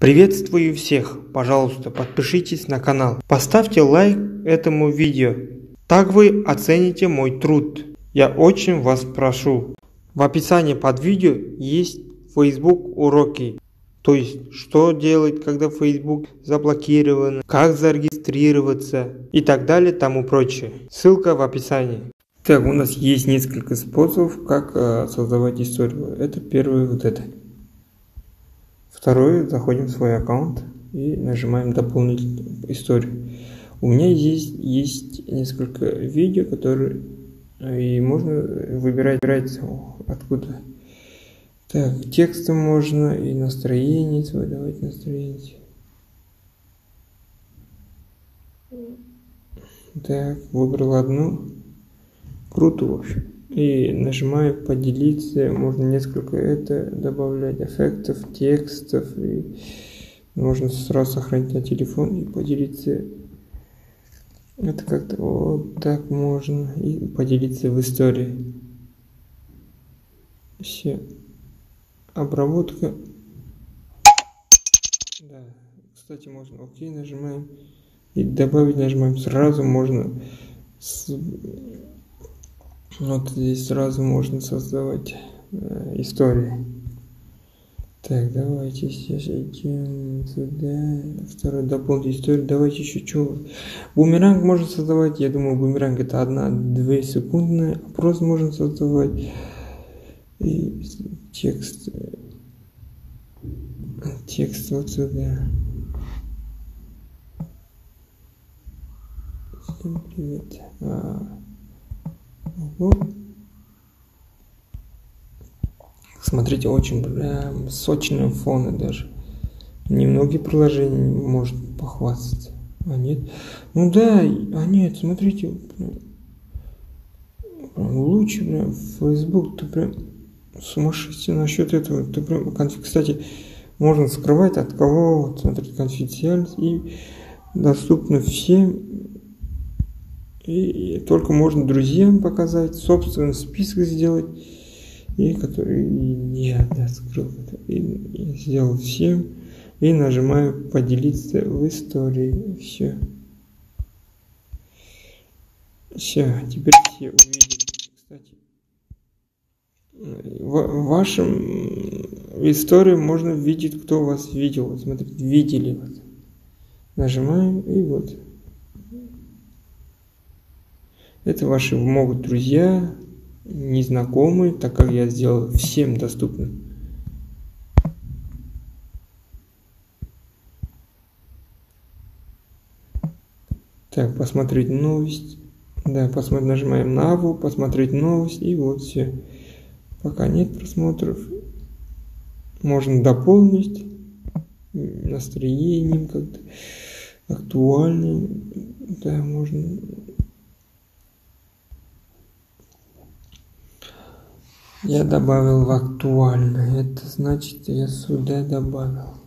Приветствую всех! Пожалуйста, подпишитесь на канал. Поставьте лайк этому видео. Так вы оцените мой труд. Я очень вас прошу. В описании под видео есть Facebook уроки. То есть, что делать, когда Facebook заблокирован, как зарегистрироваться и так далее, тому прочее. Ссылка в описании. Так, у нас есть несколько способов, как создавать историю. Это первый вот это. Второе, заходим в свой аккаунт и нажимаем дополнить историю. У меня здесь есть несколько видео, которые и можно выбирать откуда. Так, текстом можно и настроение свое, давайте настроение. Так, выбрал одну. Круто, в общем. И нажимаю поделиться, можно несколько добавлять эффектов, текстов, и можно сразу сохранить на телефон и поделиться. Это как-то вот так можно и поделиться в истории. Все. Обработка. Да, кстати, можно окей, нажимаем и добавить нажимаем. Сразу можно вот здесь сразу можно создавать истории. Так, давайте сейчас идем сюда. Второй дополнить историю. Давайте еще что. Бумеранг можно создавать. Я думаю, бумеранг это 1-2 секундная. Опрос можно создавать. И текст вот сюда. Всем привет. Смотрите, очень прям сочные фоны даже. Немногие приложения может похвастаться. А нет. Ну да, а нет, смотрите. Прям лучше прям Facebook, ты прям сумасшедший насчет этого. Ты прям, кстати, можно скрывать от кого. Вот, смотрите, конфиденциальность и доступно всем. И только можно друзьям показать, собственный список сделать, и который я скрыл это, и сделал всем, и нажимаю поделиться в истории. Все, теперь все увидят. Кстати, в вашем истории можно видеть, кто вас видел. Вот, смотрите, видели вас. Нажимаем, и вот. Это ваши могут друзья, незнакомые, так как я сделал всем доступно. Так, посмотреть новость. Да, посмотреть, нажимаем на аву, посмотреть новость, и вот все. Пока нет просмотров. Можно дополнить настроением как-то, актуальным. Да, можно. Я добавил в актуально. Это значит, я сюда добавил.